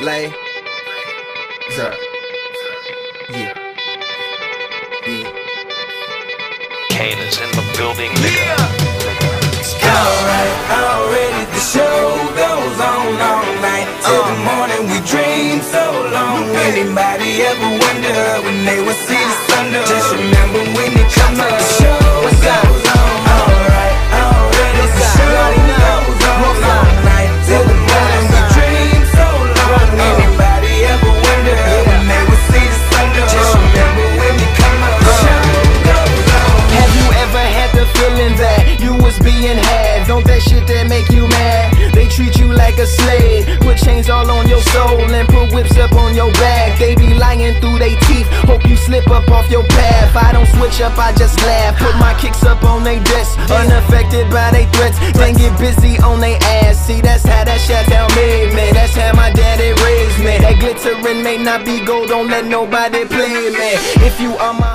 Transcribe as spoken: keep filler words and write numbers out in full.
Lay. Sir. Yeah. Yeah. Kane is in the building, nigga. Alright, already the show goes on all night. Till the morning we dream so long. Anybody ever wonder when they will see the sun? Just remember when it comes up, the show goes on. Alright, already the show goes on all night. Till the morning we dream so long. Anybody ever wonder when they will see the sun? Just remember when it comes up, the show goes on. Have you ever had the feeling that you was being had? Don't that shit that make you mad? They treat you like a slave, put chains all on your soul and put whips up on your back. They be lying through they teeth, hope you slip up off your path. I don't switch up, I just laugh, put my kicks up on they desk, unaffected by they threats, then get busy on they ass. See, that's how that shit tell me, man. That's how my daddy raised me. That glittering may not be gold, don't let nobody play me. If you are my